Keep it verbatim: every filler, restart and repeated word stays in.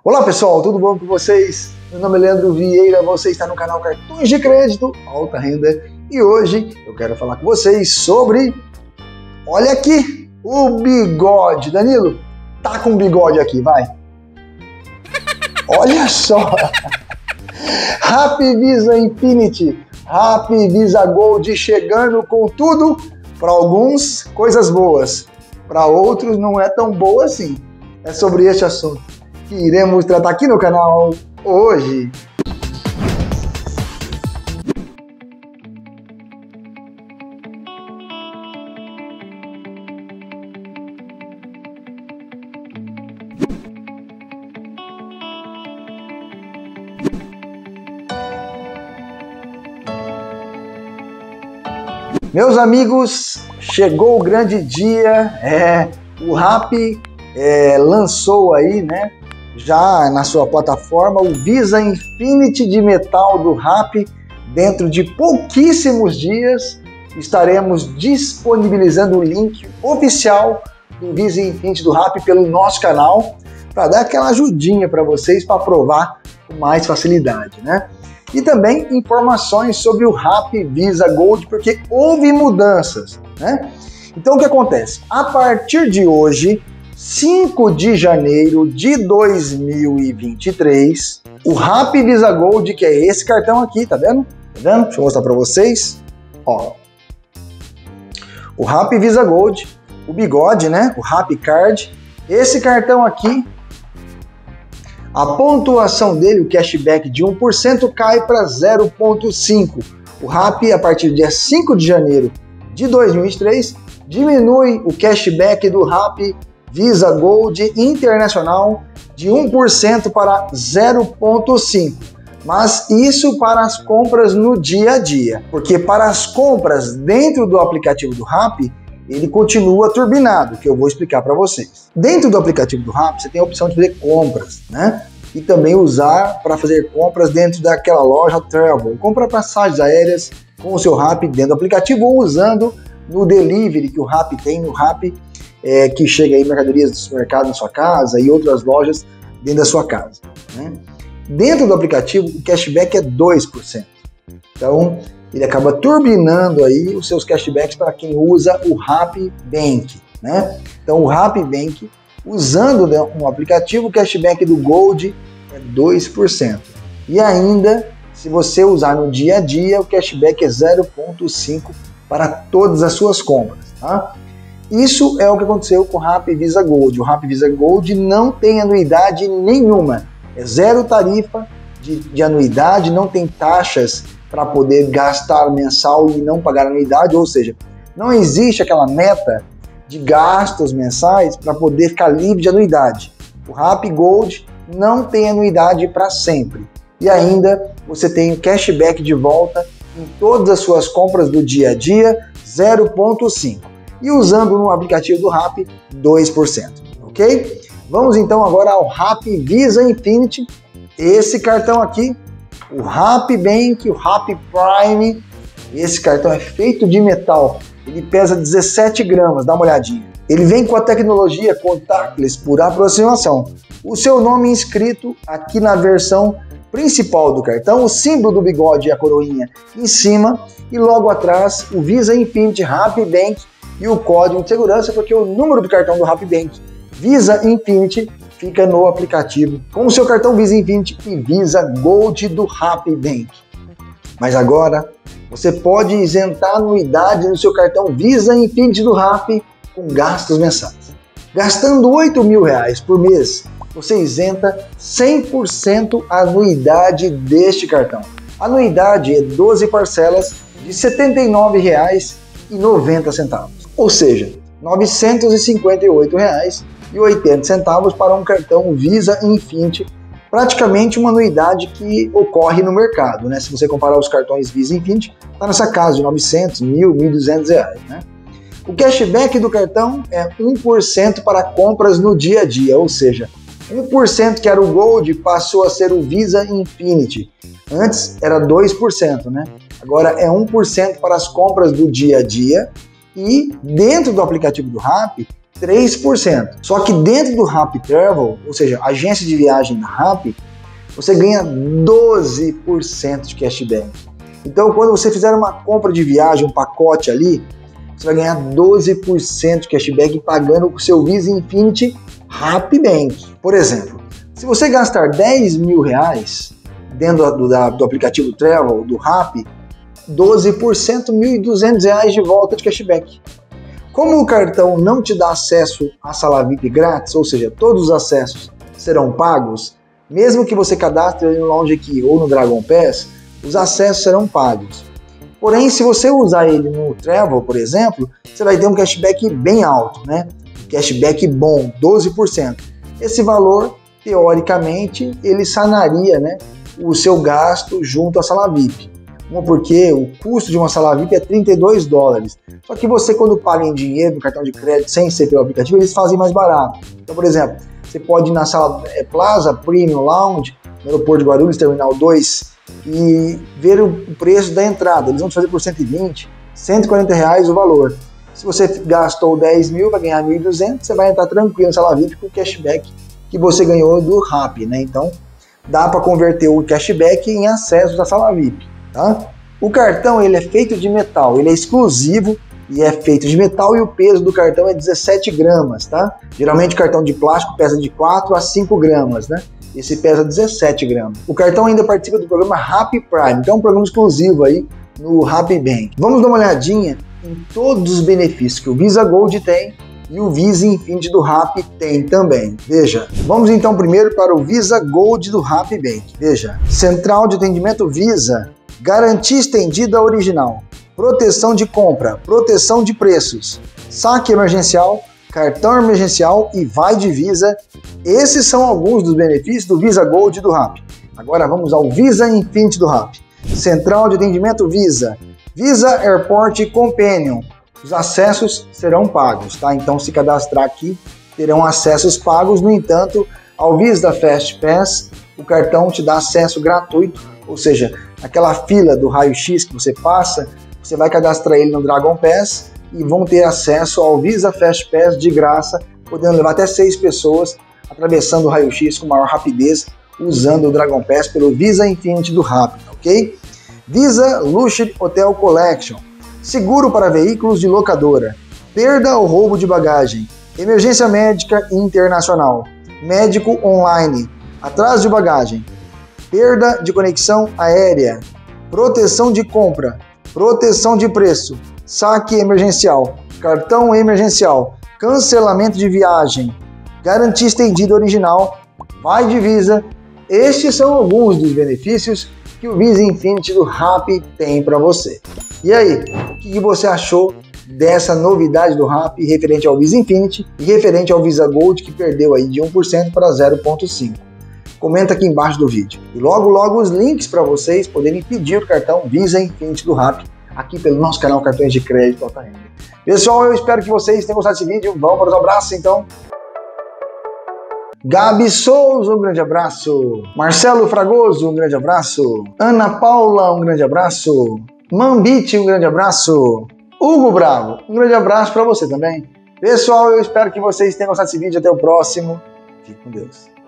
Olá pessoal, tudo bom com vocês? Meu nome é Leandro Vieira, você está no canal Cartões de Crédito Alta Renda e hoje eu quero falar com vocês sobre, olha aqui, o bigode. Danilo, tá com bigode aqui, vai. Olha só, Rappi Visa Infinity, Rappi Visa Gold chegando com tudo, para alguns coisas boas, para outros não é tão boa assim. É sobre este assunto que iremos tratar aqui no canal hoje. Meus amigos, chegou o grande dia, é, o Rappi é, lançou aí, né, já na sua plataforma, o Visa Infinity de metal do Rappi. Dentro de pouquíssimos dias estaremos disponibilizando o link oficial do Visa Infinity do Rappi pelo nosso canal, para dar aquela ajudinha para vocês para aprovar com mais facilidade, né? E também informações sobre o Rappi Visa Gold, porque houve mudanças, né? Então o que acontece? A partir de hoje, cinco de janeiro de dois mil e vinte e três, o Rappi Visa Gold, que é esse cartão aqui, tá vendo? Tá vendo? Deixa eu mostrar para vocês. Ó, o Rappi Visa Gold, o bigode, né? O Rappi Card. Esse cartão aqui, a pontuação dele, o cashback de um por cento, cai para zero vírgula cinco. O Rappi, a partir do dia cinco de janeiro de dois mil e vinte e três, diminui o cashback do Rappi Visa Gold Internacional de um por cento para zero vírgula cinco. Mas isso para as compras no dia a dia, porque para as compras dentro do aplicativo do Rappi, ele continua turbinado, que eu vou explicar para vocês. Dentro do aplicativo do Rappi, você tem a opção de fazer compras, né? E também usar para fazer compras dentro daquela loja Travel. Compra passagens aéreas com o seu Rappi dentro do aplicativo ou usando no delivery que o Rappi tem, no Rappi, é, que chega aí mercadorias do supermercado na sua casa e outras lojas dentro da sua casa, né? Dentro do aplicativo, o cashback é dois por cento. Então, ele acaba turbinando aí os seus cashbacks para quem usa o Rappi Bank, né? Então o Rappi Bank, usando um aplicativo, o cashback do Gold é dois por cento. E ainda, se você usar no dia a dia, o cashback é zero vírgula cinco para todas as suas compras, tá? Isso é o que aconteceu com o Rappi Visa Gold. O Rappi Visa Gold não tem anuidade nenhuma, é zero tarifa de, de anuidade, não tem taxas para poder gastar mensal e não pagar anuidade, ou seja, não existe aquela meta de gastos mensais para poder ficar livre de anuidade. O Rappi Gold não tem anuidade para sempre. E ainda você tem o cashback de volta em todas as suas compras do dia a dia, zero vírgula cinco. E usando no aplicativo do Rappi, dois por cento, ok? Vamos então agora ao Rappi Visa Infinity, esse cartão aqui, o Rappi Bank, o Rappi Prime. Esse cartão é feito de metal, ele pesa dezessete gramas, dá uma olhadinha. Ele vem com a tecnologia contactless por aproximação. O seu nome inscrito aqui na versão principal do cartão, o símbolo do bigode e a coroinha em cima, e logo atrás o Visa Infinity Rappi Bank e o código de segurança, porque o número do cartão do Rappi Bank Visa Infinity fica no aplicativo com o seu cartão Visa Infinity e Visa Gold do Rappi Bank. Mas agora você pode isentar a anuidade no seu cartão Visa Infinity do Rappi com gastos mensais. Gastando oito mil reais por mês, você isenta cem por cento a anuidade deste cartão. A anuidade é doze parcelas de setenta e nove reais e noventa centavos, ou seja, novecentos e cinquenta e oito reais e oitenta centavos para um cartão Visa Infinity, praticamente uma anuidade que ocorre no mercado, né? Se você comparar os cartões Visa Infinity, está nessa casa de novecentos, mil, mil e duzentos reais, né? O cashback do cartão é um por cento para compras no dia a dia, ou seja, um por cento que era o Gold passou a ser o Visa Infinity. Antes era dois por cento, né? Agora é um por cento para as compras do dia a dia. E dentro do aplicativo do Rappi, três por cento. Só que dentro do Rappi Travel, ou seja, agência de viagem da Rappi, você ganha doze por cento de cashback. Então, quando você fizer uma compra de viagem, um pacote ali, você vai ganhar doze por cento de cashback pagando o seu Visa Infinity Rappi Bank. Por exemplo, se você gastar dez mil reais dentro do, do, do aplicativo Travel, do Rappi, doze por cento, mil e duzentos reais de volta de cashback. Como o cartão não te dá acesso à sala V I P grátis, ou seja, todos os acessos serão pagos, mesmo que você cadastre no Lounge Key ou no Dragon Pass, os acessos serão pagos. Porém, se você usar ele no Travel, por exemplo, você vai ter um cashback bem alto, né? Um cashback bom, doze por cento. Esse valor, teoricamente, ele sanaria, né, o seu gasto junto à sala V I P. Uma porque o custo de uma sala V I P é trinta e dois dólares. Só que você, quando paga em dinheiro, no cartão de crédito, sem ser pelo aplicativo, eles fazem mais barato. Então, por exemplo, você pode ir na sala é, Plaza Premium Lounge, no aeroporto de Guarulhos, Terminal dois, e ver o preço da entrada. Eles vão te fazer por cento e vinte, cento e quarenta reais o valor. Se você gastou dez mil, vai ganhar mil e duzentos, você vai entrar tranquilo na sala V I P com o cashback que você ganhou do Rappi, né? Então, dá para converter o cashback em acessos à sala V I P, tá? O cartão, ele é feito de metal, ele é exclusivo e é feito de metal, e o peso do cartão é dezessete gramas, tá? Geralmente o cartão de plástico pesa de quatro a cinco gramas, né? Esse pesa dezessete gramas. O cartão ainda participa do programa Rappi Prime, que é um programa exclusivo aí no Rappi Bank. Vamos dar uma olhadinha em todos os benefícios que o Visa Gold tem e o Visa Infinity do Rappi tem também. Veja, vamos então primeiro para o Visa Gold do Rappi Bank. Veja, Central de Atendimento Visa, garantia estendida original, proteção de compra, proteção de preços, saque emergencial, cartão emergencial e vai de Visa. Esses são alguns dos benefícios do Visa Gold do Rappi. Agora vamos ao Visa Infinity do Rappi. Central de Atendimento Visa, Visa Airport Companion. Os acessos serão pagos, tá? Então, se cadastrar aqui, terão acessos pagos. No entanto, ao Visa Fast Pass, o cartão te dá acesso gratuito, ou seja, aquela fila do raio-x que você passa, você vai cadastrar ele no Dragon Pass e vão ter acesso ao Visa Fast Pass de graça, podendo levar até seis pessoas atravessando o raio-x com maior rapidez, usando o Dragon Pass pelo Visa Infinity do Rappi, ok? Visa Luxury Hotel Collection, seguro para veículos de locadora, perda ou roubo de bagagem, emergência médica internacional, médico online, atraso de bagagem, perda de conexão aérea, proteção de compra, proteção de preço, saque emergencial, cartão emergencial, cancelamento de viagem, garantia estendida original, vai de Visa. Estes são alguns dos benefícios que o Visa Infinity do Rappi tem para você. E aí, o que você achou dessa novidade do Rappi referente ao Visa Infinity e referente ao Visa Gold, que perdeu aí de um por cento para zero vírgula cinco por cento? Comenta aqui embaixo do vídeo. E logo logo os links para vocês poderem pedir o cartão Visa Infinity do Rappi aqui pelo nosso canal Cartões de Crédito Alta Renda. Pessoal, eu espero que vocês tenham gostado desse vídeo. Vamos para os abraços então. Gabi Souza, um grande abraço. Marcelo Fragoso, um grande abraço. Ana Paula, um grande abraço. Mambite, um grande abraço. Hugo Bravo, um grande abraço para você também. Pessoal, eu espero que vocês tenham gostado desse vídeo. Até o próximo. Fique com Deus.